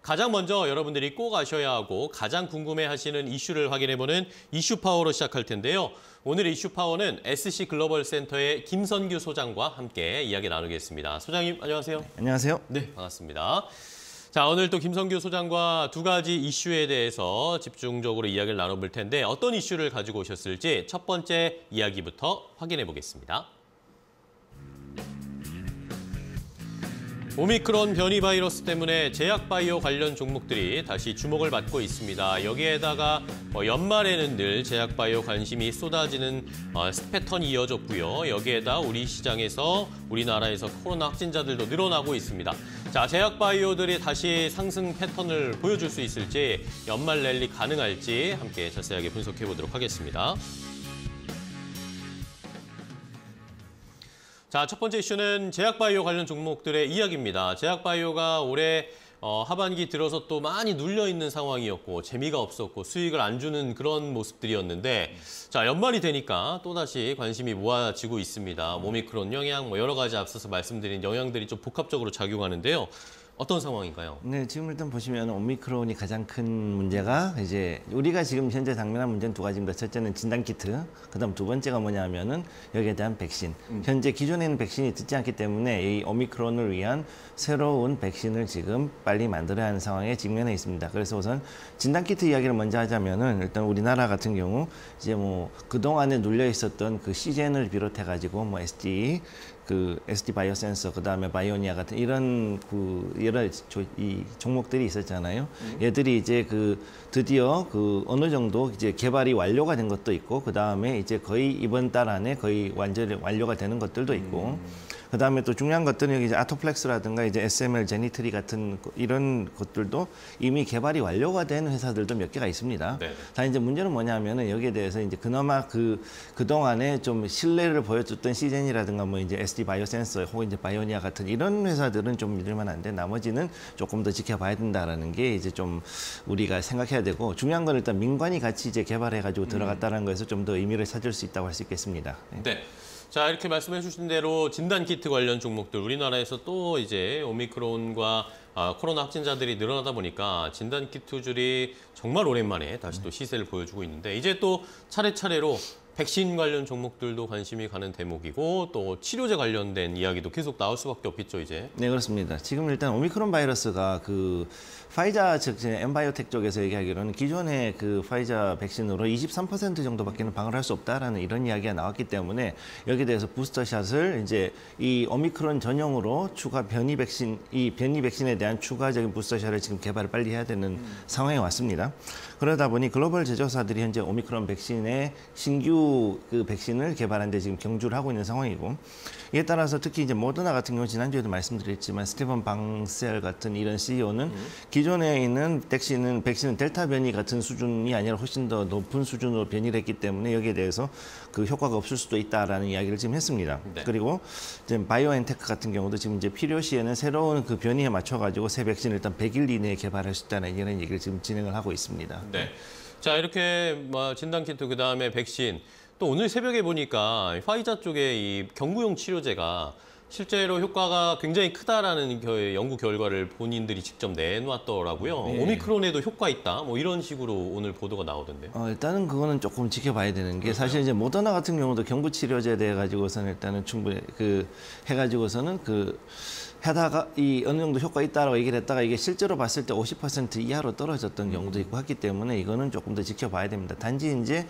가장 먼저 여러분들이 꼭 아셔야 하고 가장 궁금해하시는 이슈를 확인해보는 이슈 파워로 시작할 텐데요. 오늘 이슈 파워는 SC 글로벌 센터의 김선규 소장과 함께 이야기 나누겠습니다. 소장님 안녕하세요. 네, 안녕하세요. 네, 반갑습니다. 자, 오늘 또 김선규 소장과 두 가지 이슈에 대해서 집중적으로 이야기를 나눠볼 텐데 어떤 이슈를 가지고 오셨을지 첫 번째 이야기부터 확인해 보겠습니다. 오미크론 변이 바이러스 때문에 제약바이오 관련 종목들이 다시 주목을 받고 있습니다. 여기에다가 연말에는 늘 제약바이오 관심이 쏟아지는 패턴이 이어졌고요. 여기에다 우리 시장에서 우리나라에서 코로나 확진자들도 늘어나고 있습니다. 자, 제약바이오들이 다시 상승 패턴을 보여줄 수 있을지, 연말 랠리 가능할지 함께 자세하게 분석해 보도록 하겠습니다. 자, 첫 번째 이슈는 제약바이오 관련 종목들의 이야기입니다. 제약바이오가 올해 하반기 들어서 또 많이 눌려있는 상황이었고 재미가 없었고 수익을 안 주는 그런 모습들이었는데 자, 연말이 되니까 또다시 관심이 모아지고 있습니다. 오미크론 영향, 여러 가지 앞서서 말씀드린 영향들이 좀 복합적으로 작용하는데요. 어떤 상황인가요? 네, 지금 일단 보시면 오미크론이 가장 큰 문제가 이제 우리가 지금 현재 당면한 문제는 두 가지입니다. 첫째는 진단키트, 그다음 두 번째가 뭐냐면은 여기에 대한 백신. 현재 기존에 있는 백신이 듣지 않기 때문에 이 오미크론을 위한 새로운 백신을 지금 빨리 만들어야 하는 상황에 직면해 있습니다. 그래서 우선 진단키트 이야기를 먼저 하자면은 일단 우리나라 같은 경우 이제 뭐 그동안에 눌려 있었던 그 시젠을 비롯해 가지고 뭐 SD 바이오센서, 그다음에 바이오니아 같은 이런 여러 이 종목들이 있었잖아요. 얘들이 이제 드디어 어느 정도 이제 개발이 완료가 된 것도 있고, 그다음에 이제 거의 이번 달 안에 거의 완전히 완료가 되는 것들도 있고, 그다음에 또 중요한 것들은 여기 이제 아토플렉스라든가 이제 SML 제니트리 같은 이런 것들도 이미 개발이 완료가 된 회사들도 몇 개가 있습니다. 네. 다 이제 문제는 뭐냐면은 여기에 대해서 이제 그나마 그동안에 좀 신뢰를 보여줬던 시젠이라든가 뭐 이제 SD 바이오센서 혹은 이제 바이오니아 같은 이런 회사들은 좀 믿을만 한데 나머지는 조금 더 지켜봐야 된다라는 게 이제 좀 우리가 생각해야 되고, 중요한 건 일단 민관이 같이 이제 개발해가지고 들어갔다는 거에서 좀 더 의미를 찾을 수 있다고 할 수 있겠습니다. 네. 자, 이렇게 말씀해 주신 대로 진단키트 관련 종목들, 우리나라에서 또 이제 오미크론과 코로나 확진자들이 늘어나다 보니까 진단키트줄이 정말 오랜만에 다시 또 시세를 보여주고 있는데, 이제 또 차례차례로 백신 관련 종목들도 관심이 가는 대목이고 또 치료제 관련된 이야기도 계속 나올 수밖에 없겠죠, 이제. 네, 그렇습니다. 지금 일단 오미크론 바이러스가 파이자 즉 엠바이오텍 쪽에서 얘기하기로는 기존의 파이자 백신으로 23% 정도밖에는 방어를 할 수 없다라는 이런 이야기가 나왔기 때문에 여기에 대해서 부스터샷을 이제 이 오미크론 전용으로 추가 변이 백신에 대한 추가적인 부스터샷을 지금 개발을 빨리 해야 되는 상황에 왔습니다. 그러다 보니 글로벌 제조사들이 현재 오미크론 백신의 신규 백신을 개발하는 데 지금 경주를 하고 있는 상황이고, 이에 따라서 특히 이제 모더나 같은 경우 지난주에도 말씀드렸지만 스티븐 방셀 같은 이런 CEO는 기존에 있는 백신은 델타 변이 같은 수준이 아니라 훨씬 더 높은 수준으로 변이를 했기 때문에 여기에 대해서 효과가 없을 수도 있다라는 이야기를 지금 했습니다. 네. 그리고 이제 바이오엔테크 같은 경우도 지금 이제 필요시에는 새로운 변이에 맞춰가지고 새 백신을 일단 100일 이내에 개발할 수 있다는 이런 얘기를 지금 진행을 하고 있습니다. 네. 자, 이렇게 진단키트 그다음에 백신, 또 오늘 새벽에 보니까 화이자 쪽에 이 경구용 치료제가 실제로 효과가 굉장히 크다라는 연구 결과를 본인들이 직접 내놓았더라고요. 네. 오미크론에도 효과 있다, 뭐 이런 식으로 오늘 보도가 나오던데요. 일단은 그거는 조금 지켜봐야 되는 게, 사실 이제 모더나 같은 경우도 경구 치료제에 대해 가지고서는 일단은 충분히 해가지고서는 하다가 어느 정도 효과 있다라고 얘기를 했다가 이게 실제로 봤을 때 50% 이하로 떨어졌던 경우도 있고 했기 때문에 이거는 조금 더 지켜봐야 됩니다. 단지 이제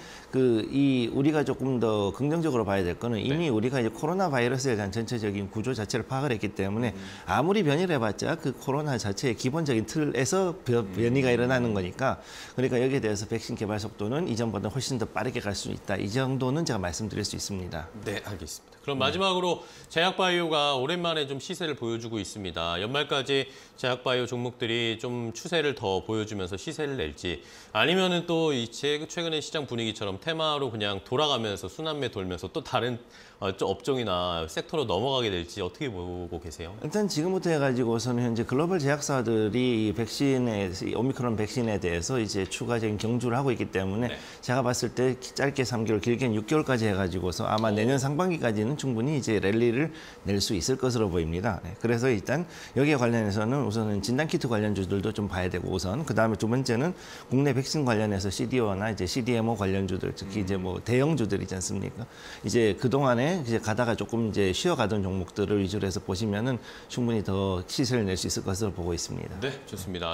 우리가 조금 더 긍정적으로 봐야 될 거는 이미 우리가 이제 코로나 바이러스에 대한 전체적인 구조 자체를 파악을 했기 때문에 아무리 변이를 해봤자 코로나 자체의 기본적인 틀에서 변이가 일어나는 거니까, 그러니까 여기에 대해서 백신 개발 속도는 이전보다 훨씬 더 빠르게 갈 수 있다. 이 정도는 제가 말씀드릴 수 있습니다. 네, 알겠습니다. 그럼 마지막으로 제약바이오가 오랜만에 좀 시세를 보여주고 있습니다. 연말까지 제약바이오 종목들이 좀 추세를 더 보여주면서 시세를 낼지, 아니면은 또 최근의 시장 분위기처럼 테마로 그냥 돌아가면서 순환매 돌면서 또 다른 업종이나 섹터로 넘어가게 될지 어떻게 보고 계세요? 일단 지금부터 해가지고서는 현재 글로벌 제약사들이 이 오미크론 백신에 대해서 이제 추가적인 경주를 하고 있기 때문에 네. 제가 봤을 때 짧게 3개월, 길게는 6개월까지 해가지고서 아마 내년 상반기까지는 충분히 이제 랠리를 낼 수 있을 것으로 보입니다. 네. 그래서 그래서 일단 여기에 관련해서는 우선은 진단키트 관련주들도 좀 봐야 되고 우선 그다음에 두 번째는 국내 백신 관련해서 CDO나 이제 CDMO 관련주들 특히 이제 뭐 대형주들 있지 않습니까? 이제 그동안에 이제 가다가 조금 이제 쉬어가던 종목들을 위주로 해서 보시면은 충분히 더 시세를 낼 수 있을 것으로 보고 있습니다. 네, 좋습니다.